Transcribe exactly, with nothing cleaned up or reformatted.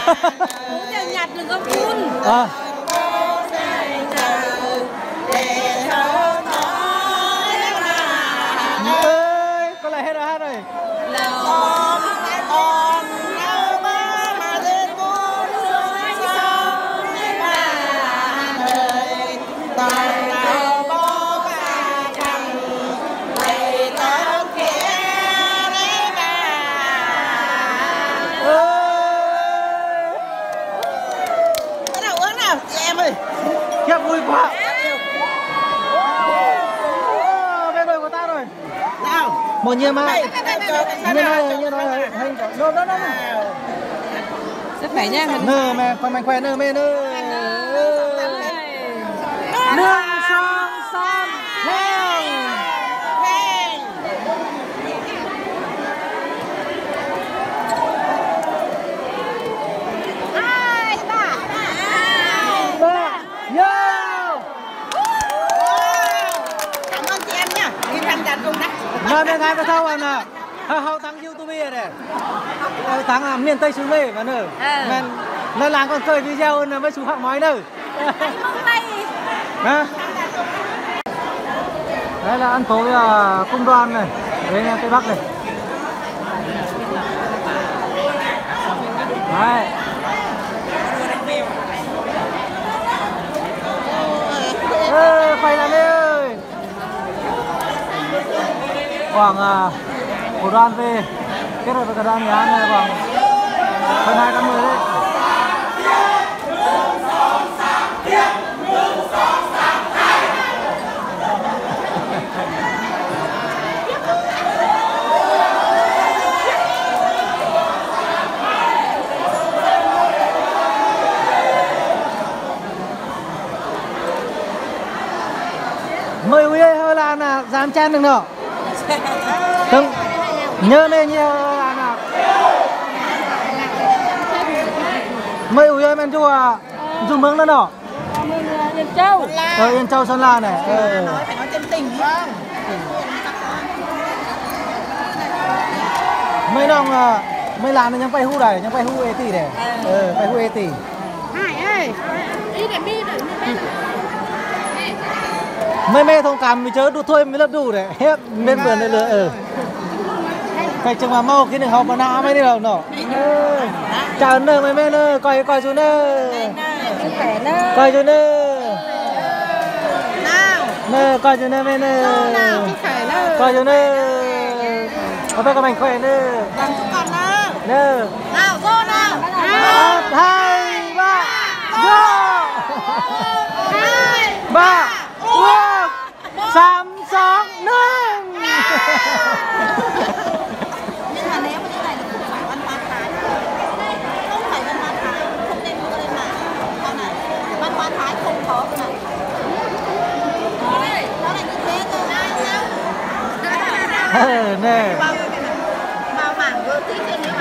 nhặt đừng có phun. À. Ơi, có lại hết rồi, hết rồi. Khiếp vui quá. Bên rồi của ta rồi. Nào. Một nhiều mà. Như nói như nói hành đâu đó đó. Sức khỏe nha. Nơ mẹ con mạnh khỏe nơ mẹ nơ. Nương son son heo. Mà bên ngay cái thâu nào hậu thắng YouTube này thắng miền Tây xuống về mà nữa men nó làm con cười video hơn với chú học nói nữa đây là ăn tối cung đoan này đây là Tây Bắc này đấy ê quay lại ơi khoảng uh, một đoàn về kết hợp với cả đoàn nhà ăn khoảng hơn hai trăm người đấy. Mời quý ơi hơi là là dám chen được nữa. Đừng nhớ lên nhiều là nào. Mời ủi ơi men chùa dùng mương lên đó. Yên Châu. Ờ Yên Châu Sơn La này. Ờ. Nói phải nói chân tình không? Mấy nòng mấy làn nó nhắm bay hu này, nhắm bay hu e tỷ này. Ờ bay hu e tỷ. Hai ơi. Đi để mi để mấy mê thông cảm mình chớ đủ thôi mới lấp đủ đấy hết bên vườn đây lừa ở cái chừng mà mau cái đường học mà nào mấy đi đâu nọ chào ơn mấy mê nơ coi coi chú nơ coi chú nơ nơ coi chú nơ mê nơ coi chú nơ có phải các bạn khỏe nơ nơ nào vô nào một hai ba go ba Sam sóng nương. Nhưng mà nếu mà như này thì không phải văn hóa Thái, không phải văn hóa Thái, không nên mua lên mạng. Con này, văn hóa Thái không có cái này. Nó là như thế thôi. Nè. Vào mảng vừa tí cho nếu